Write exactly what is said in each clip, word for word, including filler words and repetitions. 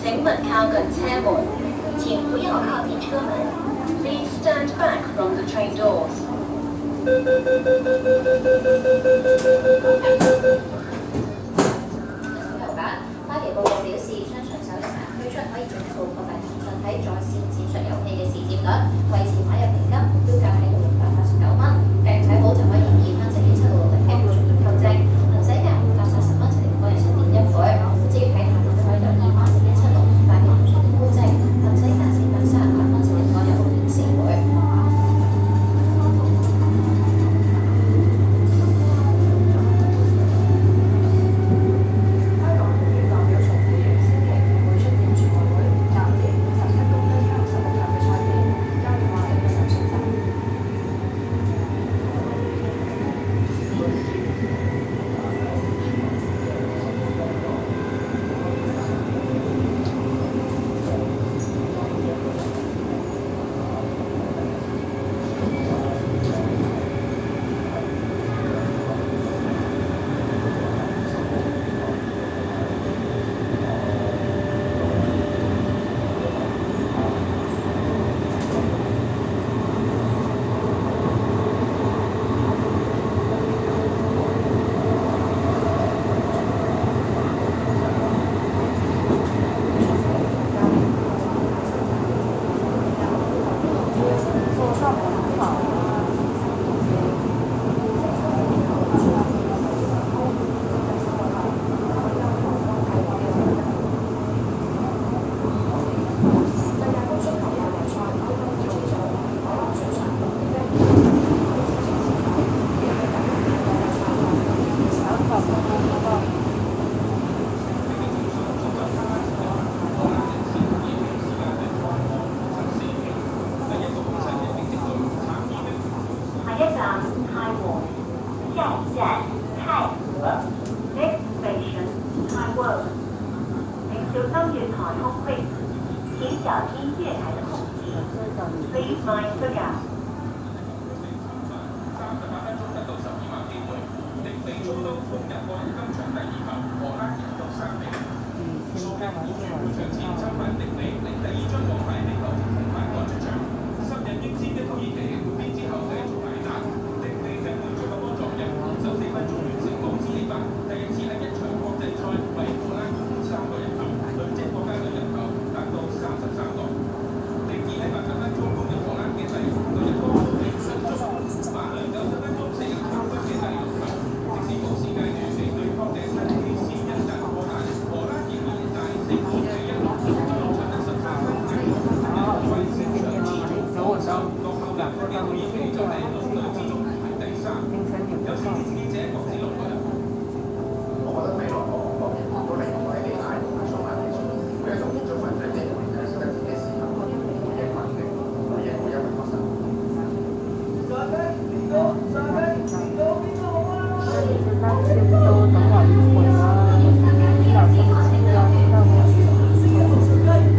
请勿靠近车门，请不要靠近车门。Please stand back from the train doors. 花旗報告表示，商場首日晚推出可以進一步擴大騰訊喺在線戰術遊戲嘅市佔率，維持買入評級目標價喺六百八十九蚊，訂睇好就可以見翻即月七號六零 M 進行購證，行使價五百八十蚊就連個人七點一倍。至於喺下年就可以有二孖即一七六八嘅騰訊點沽證，行使價四百三十八蚊就連個人六點四倍。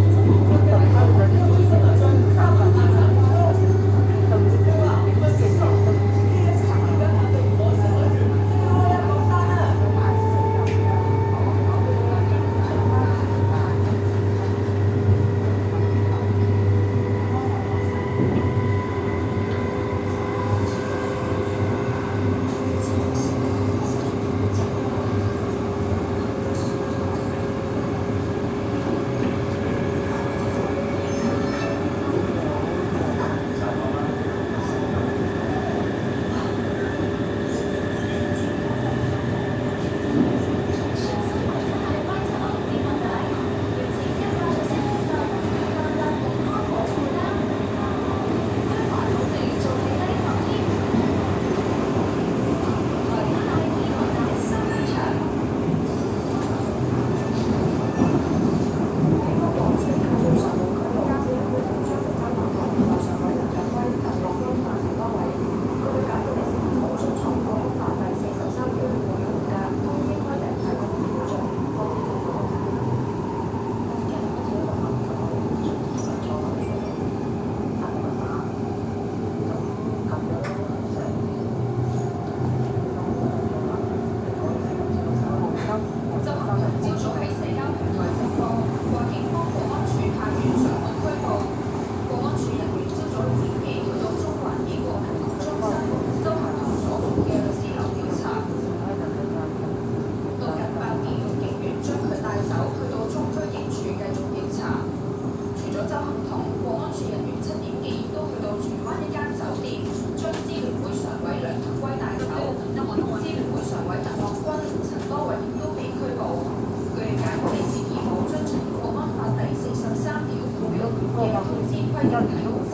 Thank you.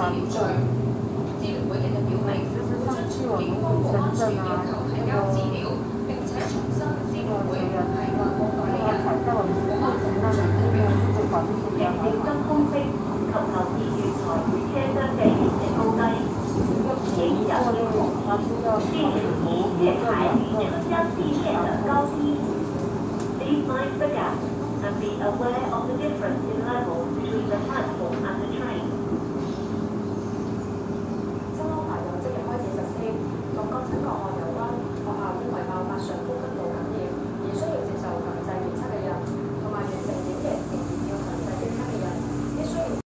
療序。支聯會嘅表明會遵從警方國安處要求提交資料，並且重申支聯會唔係白宮代理人。國安部長都表明， 疫苗金風息及留意月台車廂嘅熱值高低，影響紅地鐵以月台與車廂地面的高低。Please mind the gap and be aware of the difference